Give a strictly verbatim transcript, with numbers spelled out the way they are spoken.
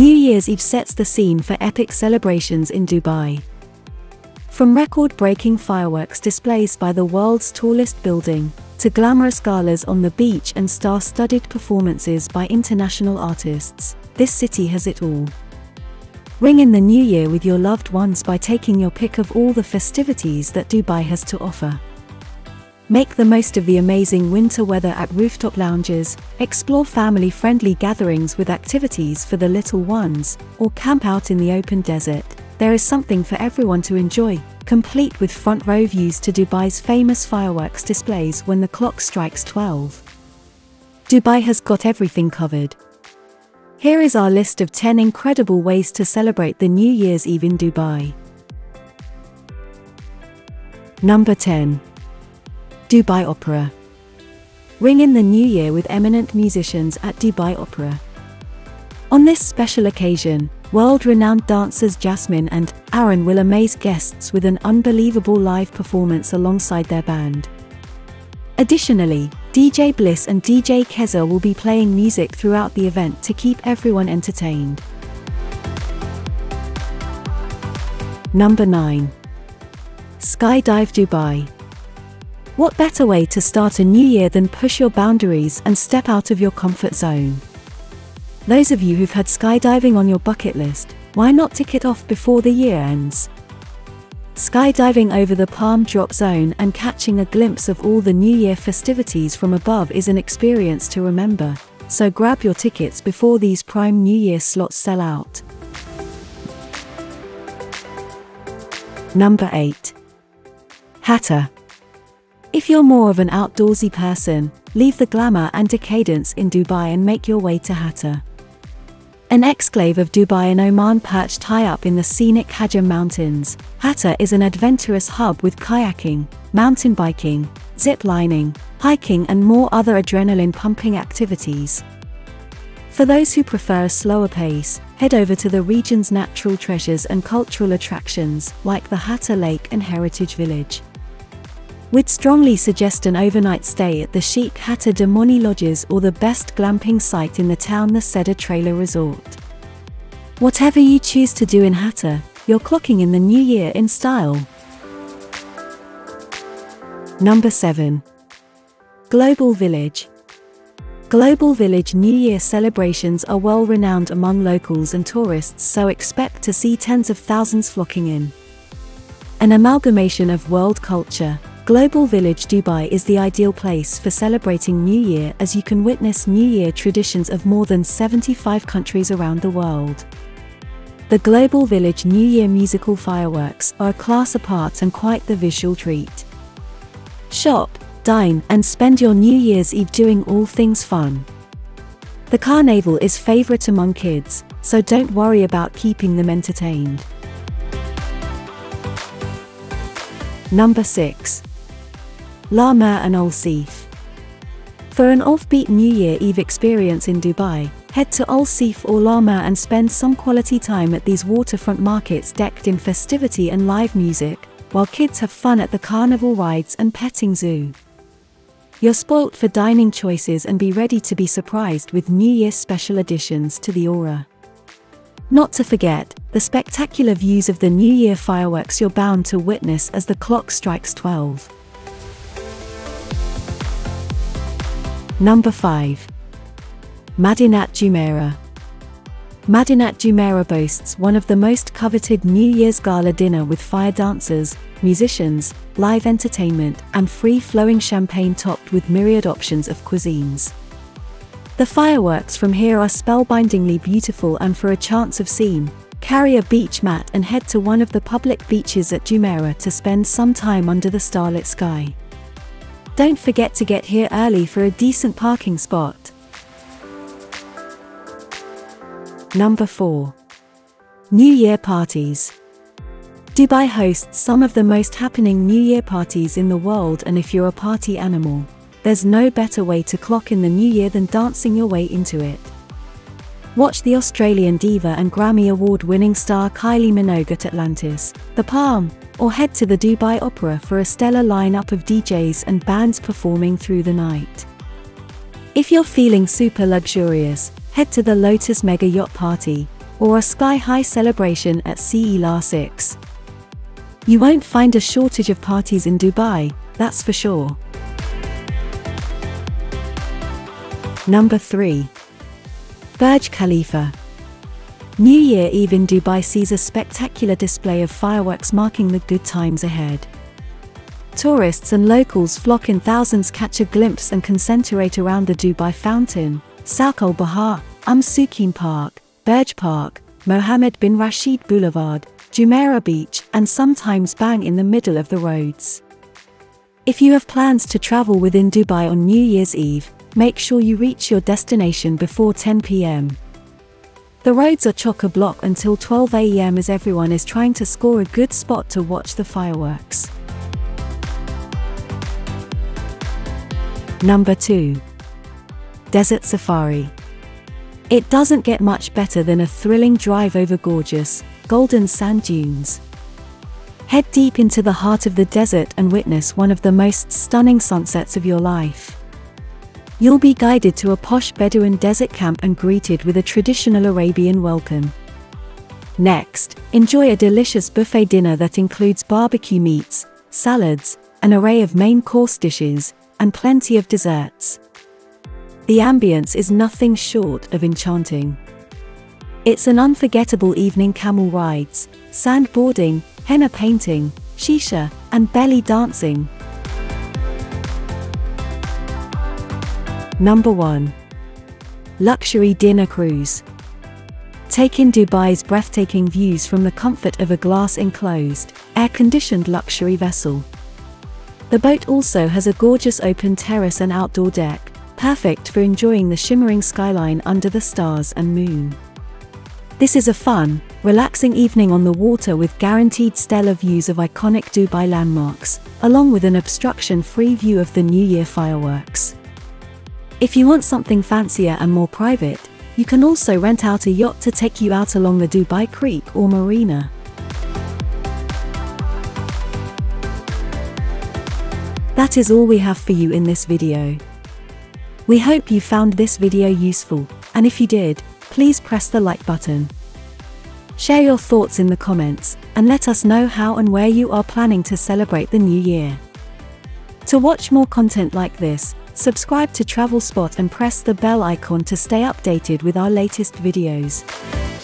New Year's Eve sets the scene for epic celebrations in Dubai. From record-breaking fireworks displays by the world's tallest building, to glamorous galas on the beach and star-studded performances by international artists, this city has it all. Ring in the new year with your loved ones by taking your pick of all the festivities that Dubai has to offer. Make the most of the amazing winter weather at rooftop lounges, explore family-friendly gatherings with activities for the little ones, or camp out in the open desert. There is something for everyone to enjoy, complete with front-row views to Dubai's famous fireworks displays when the clock strikes twelve. Dubai has got everything covered. Here is our list of ten incredible ways to celebrate the New Year's Eve in Dubai. Number ten. Dubai Opera. Ring in the new year with eminent musicians at Dubai Opera. On this special occasion, world-renowned dancers Jasmine and Aaron will amaze guests with an unbelievable live performance alongside their band. Additionally, D J Bliss and D J Keza will be playing music throughout the event to keep everyone entertained. Number nine. Skydive Dubai. What better way to start a new year than push your boundaries and step out of your comfort zone? Those of you who've had skydiving on your bucket list, why not tick it off before the year ends? Skydiving over the Palm Drop Zone and catching a glimpse of all the New Year festivities from above is an experience to remember, so grab your tickets before these prime New Year slots sell out. Number eight. Hatta. If you're more of an outdoorsy person, leave the glamour and decadence in Dubai and make your way to Hatta. An exclave of Dubai and Oman perched high up in the scenic Hajjam Mountains, Hatta is an adventurous hub with kayaking, mountain biking, zip lining, hiking and more other adrenaline-pumping activities. For those who prefer a slower pace, head over to the region's natural treasures and cultural attractions, like the Hatta Lake and Heritage Village. We'd strongly suggest an overnight stay at the chic Hatta de Moni Lodges or the best glamping site in the town, the Cedar Trailer Resort. Whatever you choose to do in Hatta, you're clocking in the new year in style. Number seven. Global Village. Global Village New Year celebrations are well renowned among locals and tourists, so expect to see tens of thousands flocking in. An amalgamation of world culture, Global Village Dubai is the ideal place for celebrating New Year, as you can witness New Year traditions of more than seventy-five countries around the world. The Global Village New Year musical fireworks are a class apart and quite the visual treat. Shop, dine, and spend your New Year's Eve doing all things fun. The carnival is favorite among kids, so don't worry about keeping them entertained. Number six. La Mer and Al Seef. For an offbeat New Year Eve experience in Dubai, head to Al Seef or La Mer and spend some quality time at these waterfront markets decked in festivity and live music, while kids have fun at the carnival rides and petting zoo. You're spoilt for dining choices and be ready to be surprised with New Year special additions to the aura. Not to forget, the spectacular views of the New Year fireworks you're bound to witness as the clock strikes twelve. Number five. Madinat Jumeirah. Madinat Jumeirah boasts one of the most coveted New Year's gala dinner with fire dancers, musicians, live entertainment, and free-flowing champagne topped with myriad options of cuisines. The fireworks from here are spellbindingly beautiful, and for a chance of seeing, carry a beach mat and head to one of the public beaches at Jumeirah to spend some time under the starlit sky. Don't forget to get here early for a decent parking spot. Number four. New Year Parties. Dubai hosts some of the most happening New Year parties in the world, and if you're a party animal, there's no better way to clock in the new year than dancing your way into it. Watch the Australian diva and Grammy Award-winning star Kylie Minogue at Atlantis, The Palm, or head to the Dubai Opera for a stellar lineup of D Js and bands performing through the night. If you're feeling super luxurious, head to the Lotus Mega Yacht Party, or a sky-high celebration at Cal six. You won't find a shortage of parties in Dubai, that's for sure. Number three. Burj Khalifa. New Year Eve in Dubai sees a spectacular display of fireworks marking the good times ahead. Tourists and locals flock in thousands, catch a glimpse and concentrate around the Dubai Fountain, Souq al-Bahar, Umm Sukin Park, Burj Park, Mohammed bin Rashid Boulevard, Jumeirah Beach, and sometimes bang in the middle of the roads. If you have plans to travel within Dubai on New Year's Eve, make sure you reach your destination before ten p m The roads are chock-a-block until twelve a m as everyone is trying to score a good spot to watch the fireworks. Number two. Desert Safari. It doesn't get much better than a thrilling drive over gorgeous, golden sand dunes. Head deep into the heart of the desert and witness one of the most stunning sunsets of your life. You'll be guided to a posh Bedouin desert camp and greeted with a traditional Arabian welcome. Next, enjoy a delicious buffet dinner that includes barbecue meats, salads, an array of main course dishes, and plenty of desserts. The ambience is nothing short of enchanting. It's an unforgettable evening: camel rides, sandboarding, henna painting, shisha, and belly dancing. Number one. Luxury Dinner Cruise. Take in Dubai's breathtaking views from the comfort of a glass-enclosed, air-conditioned luxury vessel. The boat also has a gorgeous open terrace and outdoor deck, perfect for enjoying the shimmering skyline under the stars and moon. This is a fun, relaxing evening on the water with guaranteed stellar views of iconic Dubai landmarks, along with an obstruction-free view of the New Year fireworks. If you want something fancier and more private, you can also rent out a yacht to take you out along the Dubai Creek or marina. That is all we have for you in this video. We hope you found this video useful, and if you did, please press the like button. Share your thoughts in the comments, and let us know how and where you are planning to celebrate the new year. To watch more content like this, subscribe to Travel Spot and press the bell icon to stay updated with our latest videos.